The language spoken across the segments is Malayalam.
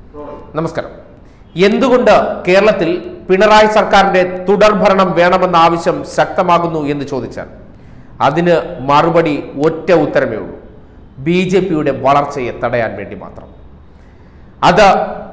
നമസ്കാരം. എന്തുകൊണ്ട് കേരളത്തിൽ പിണറായി സർക്കാരിന്റെ തുടർഭരണം വേണമെന്ന ആവശ്യം ശക്തമാകുന്നു എന്ന് ചോദിച്ചാൽ അതിന് മറുപടി ഒറ്റ ഉത്തരമേ ഉള്ളൂ: ബി.ജെ.പിയുടെ വളർച്ചയെ തടയാൻ വേണ്ടി മാത്രം. അത്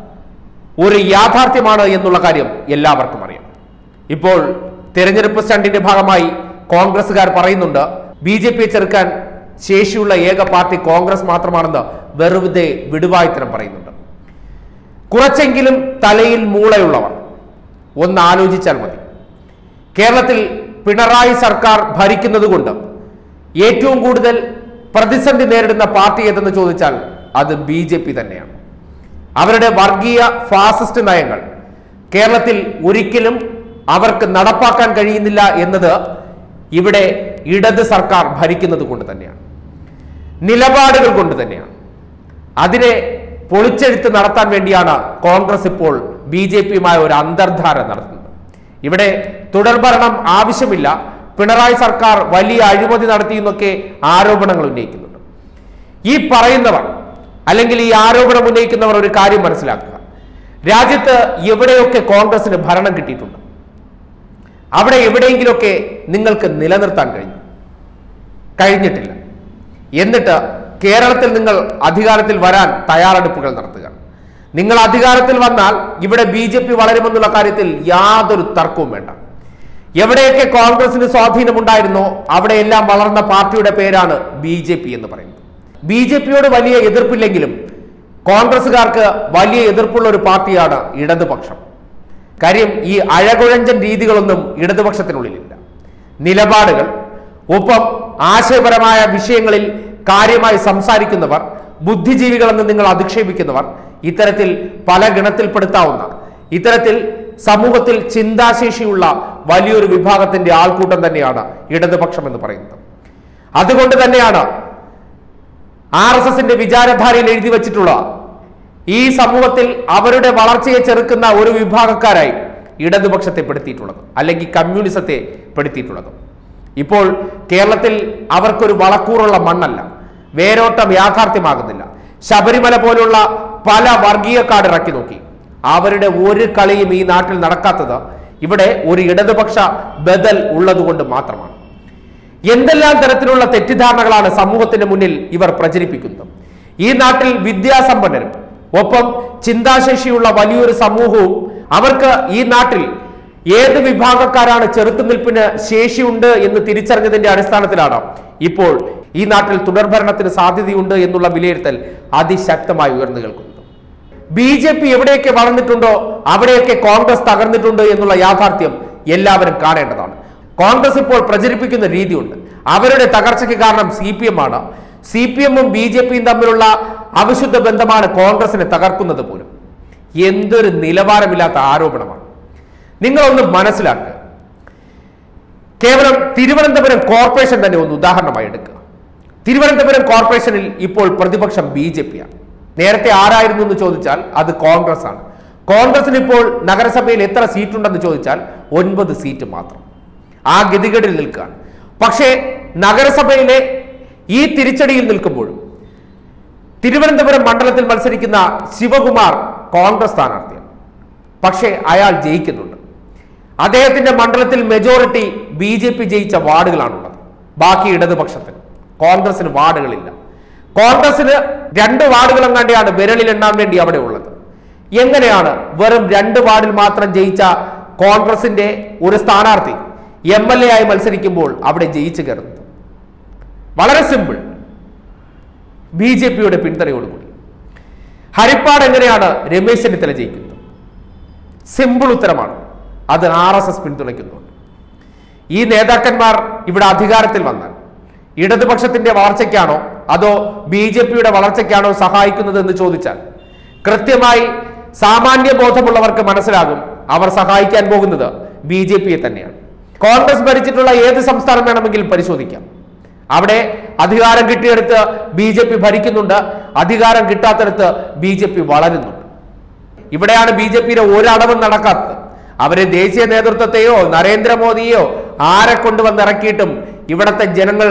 ഒരു യാഥാർത്ഥ്യമാണ് എന്നുള്ള കാര്യം എല്ലാവർക്കും അറിയാം. ഇപ്പോൾ തെരഞ്ഞെടുപ്പ് സ്റ്റണ്ടിന്റെ ഭാഗമായി കോൺഗ്രസുകാർ പറയുന്നുണ്ട് ബി.ജെ.പിയെ ചെറുക്കാൻ ശേഷിയുള്ള ഏക പാർട്ടി കോൺഗ്രസ് മാത്രമാണെന്ന് വെറുതെ വിടുവായ്ത്തരം പറയുന്നുണ്ട്. കുറച്ചെങ്കിലും തലയിൽ മൂളയുള്ളവർ ഒന്ന് ആലോചിച്ചാൽ മതി. കേരളത്തിൽ പിണറായി സർക്കാർ ഭരിക്കുന്നത് കൊണ്ട് ഏറ്റവും കൂടുതൽ പ്രതിസന്ധി നേരിടുന്ന പാർട്ടി ഏതെന്ന് ചോദിച്ചാൽ അത് ബി.ജെ.പി തന്നെയാണ്. അവരുടെ വർഗീയ ഫാസിസ്റ്റ് നയങ്ങൾ കേരളത്തിൽ ഒരിക്കലും അവർക്ക് നടപ്പാക്കാൻ കഴിയുന്നില്ല എന്നത് ഇവിടെ ഇടത് സർക്കാർ ഭരിക്കുന്നത് കൊണ്ട് തന്നെയാണ്, നിലപാടുകൾ കൊണ്ട് തന്നെയാണ്. അതിനെ പൊളിച്ചെഴുത്ത് നടത്താൻ വേണ്ടിയാണ് കോൺഗ്രസ് ഇപ്പോൾ ബി.ജെ.പിയുമായ ഒരു അന്തർധാര നടത്തുന്നത്. ഇവിടെ തുടർഭരണം ആവശ്യമില്ല, പിണറായി സർക്കാർ വലിയ അഴിമതി നടത്തിയെന്നൊക്കെ ആരോപണങ്ങൾ ഉന്നയിക്കുന്നുണ്ട്. ഈ പറയുന്നവർ അല്ലെങ്കിൽ ഈ ആരോപണം ഉന്നയിക്കുന്നവർ ഒരു കാര്യം മനസ്സിലാക്കുക: രാജ്യത്ത് എവിടെയൊക്കെ കോൺഗ്രസിന് ഭരണം കിട്ടിയിട്ടുണ്ട് അവിടെ എവിടെയെങ്കിലുമൊക്കെ നിങ്ങൾക്ക് നിലനിർത്താൻ കഴിഞ്ഞിട്ടില്ല. എന്നിട്ട് കേരളത്തിൽ നിങ്ങൾ അധികാരത്തിൽ വരാൻ തയ്യാറെടുപ്പുകൾ നടത്തുക. നിങ്ങൾ അധികാരത്തിൽ വന്നാൽ ഇവിടെ ബി.ജെ.പി വളരുമെന്നുള്ള കാര്യത്തിൽ യാതൊരു തർക്കവും വേണ്ട. എവിടെയൊക്കെ കോൺഗ്രസിന് സ്വാധീനമുണ്ടായിരുന്നോ അവിടെയെല്ലാം വളർന്ന പാർട്ടിയുടെ പേരാണ് ബി.ജെ.പി എന്ന് പറയുന്നത്. ബി.ജെ.പിയോട് വലിയ എതിർപ്പില്ലെങ്കിലും കോൺഗ്രസുകാർക്ക് വലിയ എതിർപ്പുള്ള ഒരു പാർട്ടിയാണ് ഇടതുപക്ഷം. കാര്യം, ഈ അഴകുഴഞ്ചൻ രീതികളൊന്നും ഇടതുപക്ഷത്തിനുള്ളിലില്ല. നിലപാടുകൾ, ഒപ്പം ആശയപരമായ വിഷയങ്ങളിൽ കാര്യമായി സംസാരിക്കുന്നവർ, ബുദ്ധിജീവികളെന്ന് നിങ്ങൾ അധിക്ഷേപിക്കുന്നവർ, ഇത്തരത്തിൽ പല ഗണത്തിൽപ്പെടുത്താവുന്ന ഇത്തരത്തിൽ സമൂഹത്തിൽ ചിന്താശേഷിയുള്ള വലിയൊരു വിഭാഗത്തിന്റെ ആൾക്കൂട്ടം തന്നെയാണ് ഇടതുപക്ഷം എന്ന് പറയുന്നത്. അതുകൊണ്ട് തന്നെയാണ് RSSന്റെ വിചാരധാരയിൽ എഴുതി വച്ചിട്ടുള്ള ഈ സമൂഹത്തിൽ അവരുടെ വളർച്ചയെ ചെറുക്കുന്ന ഒരു വിഭാഗക്കാരായി ഇടതുപക്ഷത്തെ പെടുത്തിയിട്ടുള്ളത്, അല്ലെങ്കിൽ കമ്മ്യൂണിസത്തെ പെടുത്തിയിട്ടുള്ളത്. ഇപ്പോൾ കേരളത്തിൽ അവർക്കൊരു വളക്കൂറുള്ള മണ്ണല്ല, വേരോട്ടം യാഥാർത്ഥ്യമാകുന്നില്ല. ശബരിമല പോലുള്ള പല വർഗീയ കാർഡ് ഇറക്കി നോക്കി, അവരുടെ ഒരു കളിയും ഈ നാട്ടിൽ നടക്കാത്തത് ഇവിടെ ഒരു ഇടതുപക്ഷ ബദൽ ഉള്ളതുകൊണ്ട് മാത്രമാണ്. എന്തെല്ലാം തരത്തിലുള്ള തെറ്റിദ്ധാരണകളാണ് സമൂഹത്തിന്റെ മുന്നിൽ ഇവർ പ്രചരിപ്പിക്കുന്നത്. ഈ നാട്ടിൽ വിദ്യാസമ്പന്നരും ഒപ്പം ചിന്താശേഷിയുള്ള വലിയൊരു സമൂഹവും, അവർക്ക് ഈ നാട്ടിൽ ഏത് വിഭാഗക്കാരാണ് ചെറുത്തുനിൽപ്പിന് ശേഷിയുണ്ട് എന്ന് തിരിച്ചറിഞ്ഞതിന്റെ അടിസ്ഥാനത്തിലാണ് ഇപ്പോൾ ഈ നാട്ടിൽ തുടർഭരണത്തിന് സാധ്യതയുണ്ട് എന്നുള്ള വിലയിരുത്തൽ അതിശക്തമായി ഉയർന്നു കേൾക്കുന്നത്. ബി.ജെ.പി എവിടെയൊക്കെ വളർന്നിട്ടുണ്ടോ അവിടെയൊക്കെ കോൺഗ്രസ് തകർന്നിട്ടുണ്ട് എന്നുള്ള യാഥാർത്ഥ്യം എല്ലാവരും കാണേണ്ടതാണ്. കോൺഗ്രസ് ഇപ്പോൾ പ്രചരിപ്പിക്കുന്ന രീതിയുണ്ട്. അവരുടെ തകർച്ചയ്ക്ക് കാരണം CPM ആണ്. CPM-ഉം ബി.ജെ.പിയും തമ്മിലുള്ള അവിശുദ്ധ ബന്ധമാണ് കോൺഗ്രസിനെ തകർക്കുന്നത് പോലും. എന്തൊരു നിലവാരമില്ലാത്ത ആരോപണമാണ്. നിങ്ങളൊന്ന് മനസ്സിലാക്കുക. കേവലം തിരുവനന്തപുരം കോർപ്പറേഷൻ തന്നെ ഒന്ന് ഉദാഹരണമായി എടുക്കുക. തിരുവനന്തപുരം കോർപ്പറേഷനിൽ ഇപ്പോൾ പ്രതിപക്ഷം ബി.ജെ.പിയാണ്. നേരത്തെ ആരായിരുന്നു എന്ന് ചോദിച്ചാൽ അത് കോൺഗ്രസ് ആണ്. കോൺഗ്രസിന് ഇപ്പോൾ നഗരസഭയിൽ എത്ര സീറ്റുണ്ടെന്ന് ചോദിച്ചാൽ 9 സീറ്റ് മാത്രം. ആ ഗതികേടിൽ നിൽക്കുകയാണ്. പക്ഷേ നഗരസഭയിലെ ഈ തിരിച്ചടിയിൽ നിൽക്കുമ്പോഴും തിരുവനന്തപുരം മണ്ഡലത്തിൽ മത്സരിക്കുന്ന ശിവകുമാർ കോൺഗ്രസ് സ്ഥാനാർത്ഥിയാണ്. പക്ഷേ അയാൾ ജയിക്കുന്നുണ്ട്. അദ്ദേഹത്തിന്റെ മണ്ഡലത്തിൽ മെജോറിറ്റി ബി.ജെ.പി ജയിച്ച വാർഡുകളാണുള്ളത്. ബാക്കി ഇടതുപക്ഷത്തിന്, കോൺഗ്രസിന് വാർഡുകളില്ല. കോൺഗ്രസിന് 2 വാർഡുകളെങ്ങാണ്ടിയാണ് വിരലിൽ എണ്ണാൻ വേണ്ടി അവിടെ ഉള്ളത്. എങ്ങനെയാണ് വെറും 2 വാർഡിൽ മാത്രം ജയിച്ച കോൺഗ്രസിന്റെ ഒരു സ്ഥാനാർത്ഥി MLA ആയി മത്സരിക്കുമ്പോൾ അവിടെ ജയിച്ചു കയറുന്നത്? വളരെ സിമ്പിൾ, ബി.ജെ.പിയുടെ പിന്തുണയോടുകൂടി. ഹരിപ്പാട് എങ്ങനെയാണ് രമേശ് ചെന്നിത്തല ജയിക്കുന്നത്? സിമ്പിൾ ഉത്തരമാണ്, അത് RSS പിന്തുണയ്ക്കുന്നുണ്ട്. ഈ നേതാക്കന്മാർ ഇവിടെ അധികാരത്തിൽ വന്നാൽ ഇടതുപക്ഷത്തിന്റെ വളർച്ചയ്ക്കാണോ അതോ ബി.ജെ.പിയുടെ വളർച്ചയ്ക്കാണോ സഹായിക്കുന്നത് എന്ന് ചോദിച്ചാൽ കൃത്യമായി സാമാന്യ ബോധമുള്ളവർക്ക് മനസ്സിലാകും അവർ സഹായിക്കാൻ പോകുന്നത് ബി.ജെ.പിയെ തന്നെയാണ്. കോൺഗ്രസ് ഭരിച്ചിട്ടുള്ള ഏത് സംസ്ഥാനം വേണമെങ്കിലും പരിശോധിക്കാം. അവിടെ അധികാരം കിട്ടിയെടുത്ത് ബി.ജെ.പി ഭരിക്കുന്നുണ്ട്, അധികാരം കിട്ടാത്തടുത്ത് ബി.ജെ.പി വളരുന്നുണ്ട്. ഇവിടെയാണ് ബി.ജെ.പിയുടെ ഒരടവും നടക്കാത്തത്. അവരെ ദേശീയ നേതൃത്വത്തെയോ നരേന്ദ്രമോദിയെയോ ആരെ കൊണ്ടുവന്നിറക്കിയിട്ടും ഇവിടത്തെ ജനങ്ങൾ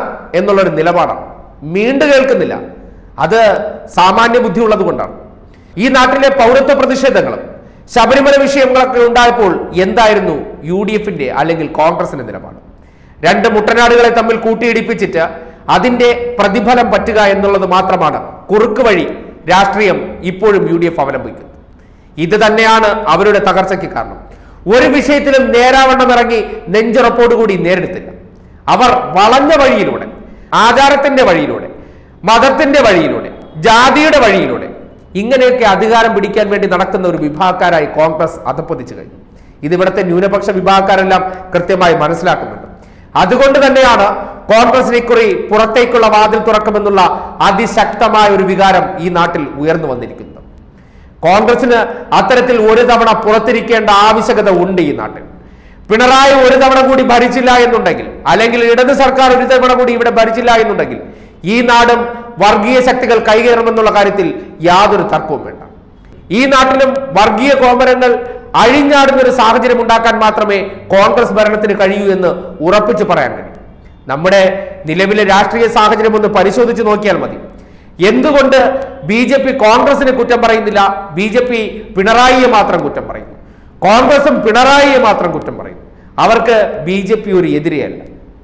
എന്നുള്ളൊരു നിലപാടാണ്. വീണ്ടും കേൾക്കുന്നില്ല. അത് സാമാന്യ ബുദ്ധി ഉള്ളത് കൊണ്ടാണ്. ഈ നാട്ടിലെ പൗരത്വ പ്രതിഷേധങ്ങളും ശബരിമല വിഷയങ്ങളൊക്കെ ഉണ്ടായപ്പോൾ എന്തായിരുന്നു UDFന്റെ അല്ലെങ്കിൽ കോൺഗ്രസിന്റെ നിലപാട്? രണ്ട് മുട്ടനാടുകളെ തമ്മിൽ കൂട്ടിയിടിപ്പിച്ചിട്ട് അതിന്റെ പ്രതിഫലം പറ്റുക എന്നുള്ളത് മാത്രമാണ് കുറുക്ക് വഴി രാഷ്ട്രീയം ഇപ്പോഴും UDF അവലംബിക്കുന്നത്. ഇത് തന്നെയാണ് അവരുടെ തകർച്ചയ്ക്ക് കാരണം. ഒരു വിഷയത്തിലും നേരാവണ്ണം ഇറങ്ങി നെഞ്ചുറപ്പോടുകൂടി നേരിടത്തില്ല. അവർ വളഞ്ഞ വഴിയിലൂടെ, ആചാരത്തിന്റെ വഴിയിലൂടെ, മതത്തിന്റെ വഴിയിലൂടെ, ജാതിയുടെ വഴിയിലൂടെ ഇങ്ങനെയൊക്കെ അധികാരം പിടിക്കാൻ വേണ്ടി നടക്കുന്ന ഒരു വിഭാഗക്കാരായി കോൺഗ്രസ് അധപ്പതിച്ചു കഴിഞ്ഞു. ഇത് ഇവിടുത്തെ ന്യൂനപക്ഷ വിഭാഗക്കാരെല്ലാം കൃത്യമായി മനസ്സിലാക്കുന്നുണ്ട്. അതുകൊണ്ട് തന്നെയാണ് കോൺഗ്രസിന് ഇക്കുറി പുറത്തേക്കുള്ള വാതിൽ തുറക്കുമെന്നുള്ള അതിശക്തമായ ഒരു വികാരം ഈ നാട്ടിൽ ഉയർന്നു വന്നിരിക്കുന്നത്. കോൺഗ്രസിന് അത്തരത്തിൽ ഒരു തവണ പുറത്തിരിക്കേണ്ട ആവശ്യകത ഉണ്ട് ഈ നാട്ടിൽ. പിണറായി ഒരു തവണ കൂടി ഭരിച്ചില്ല എന്നുണ്ടെങ്കിൽ, അല്ലെങ്കിൽ ഇടത് സർക്കാർ ഒരു തവണ കൂടി ഇവിടെ ഭരിച്ചില്ല എന്നുണ്ടെങ്കിൽ ഈ നാടും വർഗീയ ശക്തികൾ കൈകയറുമെന്നുള്ള കാര്യത്തിൽ യാതൊരു തർക്കവും വേണ്ട. ഈ നാട്ടിലും വർഗീയ കോമരങ്ങൾ അഴിഞ്ഞാടുന്ന ഒരു സാഹചര്യം ഉണ്ടാക്കാൻ മാത്രമേ കോൺഗ്രസ് ഭരണത്തിന് കഴിയൂ എന്ന് ഉറപ്പിച്ചു പറയാൻ കഴിയും. നമ്മുടെ നിലവിലെ രാഷ്ട്രീയ സാഹചര്യം ഒന്ന് പരിശോധിച്ച് നോക്കിയാൽ മതി. എന്തുകൊണ്ട് BJP കോൺഗ്രസിനെ കുറ്റം പറയുന്നില്ല? BJP പിണറായിയെ മാത്രം കുറ്റം പറയുന്നു. കോൺഗ്രസും പിണറായിയെ മാത്രം കുറ്റം പറയുന്നു. അവർക്ക് BJP ഒരു എതിരെയല്ല.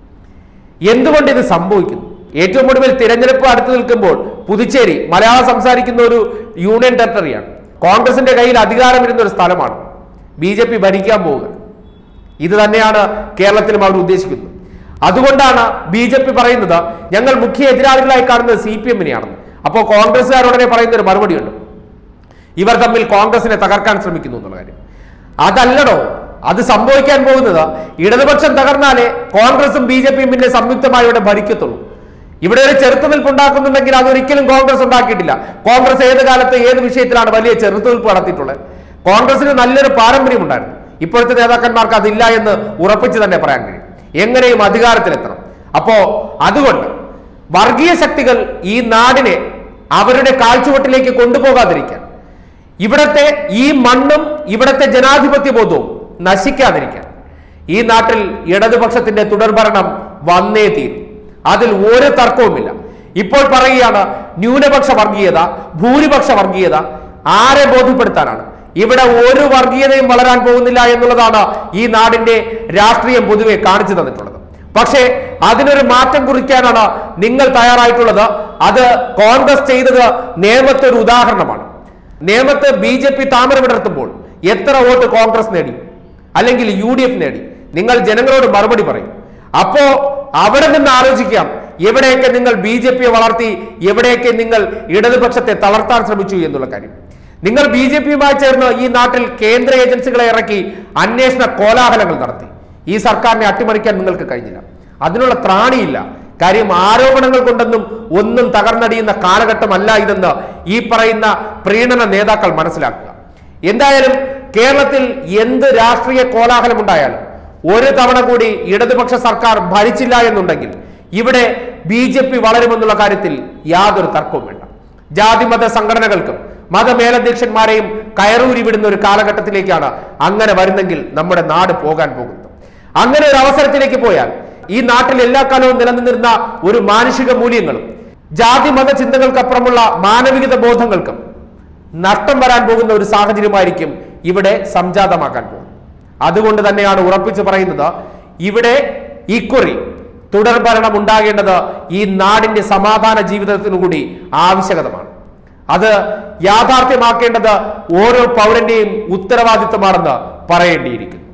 എന്തുകൊണ്ട് ഇത് സംഭവിക്കുന്നു? ഏറ്റവും ഒടുവിൽ തിരഞ്ഞെടുപ്പ് അടുത്തു നിൽക്കുമ്പോൾ പുതുച്ചേരി മലയാളം സംസാരിക്കുന്ന ഒരു യൂണിയൻ ടെറിട്ടറിയാണ്. കോൺഗ്രസിന്റെ കയ്യിൽ അധികാരമിരുന്ന ഒരു സ്ഥലമാണ്. BJP ഭരിക്കാൻ പോവുക. ഇത് തന്നെയാണ് കേരളത്തിലും അവർ ഉദ്ദേശിക്കുന്നത്. അതുകൊണ്ടാണ് BJP പറയുന്നത് ഞങ്ങൾ മുഖ്യ എതിരാളികളായി കാണുന്നത് CPM-നെയാണെന്ന്. അപ്പോൾ കോൺഗ്രസ്സുകാരുടനെ പറയുന്ന ഒരു മറുപടിയുണ്ട്, ഇവർ തമ്മിൽ കോൺഗ്രസിനെ തകർക്കാൻ ശ്രമിക്കുന്നു എന്നുള്ള കാര്യം. അതല്ലടോ, അത് സംഭവിക്കാൻ പോകുന്നത് ഇടതുപക്ഷം തകർന്നാലേ കോൺഗ്രസും BJP-യും പിന്നെ സംയുക്തമായി ഇവിടെ ഭരിക്കത്തുള്ളൂ. ഇവിടെ ഒരു ചെറുത്തുനിൽപ്പ് ഉണ്ടാക്കുന്നുണ്ടെങ്കിൽ അതൊരിക്കലും കോൺഗ്രസ് ഉണ്ടാക്കിയിട്ടില്ല. കോൺഗ്രസ് ഏത് കാലത്ത് ഏത് വിഷയത്തിലാണ് വലിയ ചെറുത്തുനിൽപ്പ് നടത്തിയിട്ടുള്ളത്? കോൺഗ്രസിന് നല്ലൊരു പാരമ്പര്യം ഉണ്ടായിരുന്നു. ഇപ്പോഴത്തെ നേതാക്കന്മാർക്ക് അതില്ല എന്ന് ഉറപ്പിച്ച് തന്നെ പറയാൻ കഴിയും. എങ്ങനെയും അധികാരത്തിലെത്തണം. അപ്പോ അതുകൊണ്ട് വർഗീയ ശക്തികൾ ഈ നാടിനെ അവരുടെ കാൽച്ചുവട്ടിലേക്ക് കൊണ്ടുപോകാതിരിക്കാൻ, ഇവിടത്തെ ഈ മണ്ണും ഇവിടത്തെ ജനാധിപത്യ ബോധവും നശിക്കാതിരിക്കാൻ ഈ നാട്ടിൽ ഇടതുപക്ഷത്തിന്റെ തുടർഭരണം വന്നേ തീരും. അതിൽ ഒരു തർക്കവുമില്ല. ഇപ്പോൾ പറയുകയാണ് ന്യൂനപക്ഷ വർഗീയത, ഭൂരിപക്ഷ വർഗീയത. ആരെ ബോധ്യപ്പെടുത്താനാണ്? ഇവിടെ ഒരു വർഗീയതയും വളരാൻ പോകുന്നില്ല എന്നുള്ളതാണ് ഈ നാടിന്റെ രാഷ്ട്രീയം പൊതുവെ കാണിച്ചു തന്നിട്ടുള്ളത്. പക്ഷേ അതിനൊരു മാറ്റം കുറിക്കാനാണ് നിങ്ങൾ തയ്യാറായിട്ടുള്ളത്. അത് കോൺഗ്രസ് ചെയ്തത് നേമത്തെ ഒരു ഉദാഹരണമാണ്. നേമത്ത് BJP താമര വിടർത്തുമ്പോൾ എത്ര വോട്ട് കോൺഗ്രസ് നേടി, അല്ലെങ്കിൽ UDF നേടി? നിങ്ങൾ ജനങ്ങളോട് മറുപടി പറയും. അപ്പോ അവിടെ നിന്ന് ആലോചിക്കാം എവിടെയൊക്കെ നിങ്ങൾ BJP-യെ വളർത്തി, എവിടെയൊക്കെ നിങ്ങൾ ഇടതുപക്ഷത്തെ തളർത്താൻ ശ്രമിച്ചു എന്നുള്ള കാര്യം. നിങ്ങൾ BJP-യുമായി ചേർന്ന് ഈ നാട്ടിൽ കേന്ദ്ര ഏജൻസികളെ ഇറക്കി അന്വേഷണ കോലാഹലങ്ങൾ നടത്തി. ഈ സർക്കാരിനെ അട്ടിമറിക്കാൻ നിങ്ങൾക്ക് കഴിഞ്ഞില്ല. അതിനുള്ള ത്രാണിയില്ല. കാര്യം ആരോപണങ്ങൾ കൊണ്ടൊന്നും ഒന്നും തകർന്നടിയുന്ന കാലഘട്ടമല്ല ഇതെന്ന് ഈ പറയുന്ന പ്രീണന നേതാക്കൾ മനസ്സിലാക്കുക. എന്തായാലും കേരളത്തിൽ എന്ത് രാഷ്ട്രീയ കോലാഹലം ഉണ്ടായാലും ഒരു തവണ കൂടി ഇടതുപക്ഷ സർക്കാർ ഭരിച്ചില്ല എന്നുണ്ടെങ്കിൽ ഇവിടെ BJP വളരുമെന്നുള്ള കാര്യത്തിൽ യാതൊരു തർക്കവും വേണ്ട. ജാതിമത സംഘടനകൾക്കും മതമേലധ്യക്ഷന്മാരെയും കയറൂരി വിടുന്ന ഒരു കാലഘട്ടത്തിലേക്കാണ് അങ്ങനെ വരുന്നെങ്കിൽ നമ്മുടെ നാട് പോകാൻ പോകുന്നത്. അങ്ങനെ ഒരു അവസരത്തിലേക്ക് പോയാൽ ഈ നാട്ടിൽ എല്ലാ കാലവും നിലനിന്നിരുന്ന ഒരു മാനുഷിക മൂല്യങ്ങളും ജാതി മത ചിന്തകൾക്കപ്പുറമുള്ള മാനവികത ബോധങ്ങൾക്കും നഷ്ടം വരാൻ പോകുന്ന ഒരു സാഹചര്യമായിരിക്കും ഇവിടെ സംജാതമാക്കാൻ പോകുന്നത്. അതുകൊണ്ട് തന്നെയാണ് ഉറപ്പിച്ചു പറയുന്നത്, ഇവിടെ ഇക്കുറി തുടർഭരണം ഉണ്ടാകേണ്ടത് ഈ നാടിന്റെ സമാധാന ജീവിതത്തിനു കൂടി ആവശ്യകതമാണ്. അത് യാഥാർത്ഥ്യമാക്കേണ്ടത് ഓരോ പൗരന്റെയും ഉത്തരവാദിത്തമാണെന്ന് പറയേണ്ടിയിരിക്കുന്നു.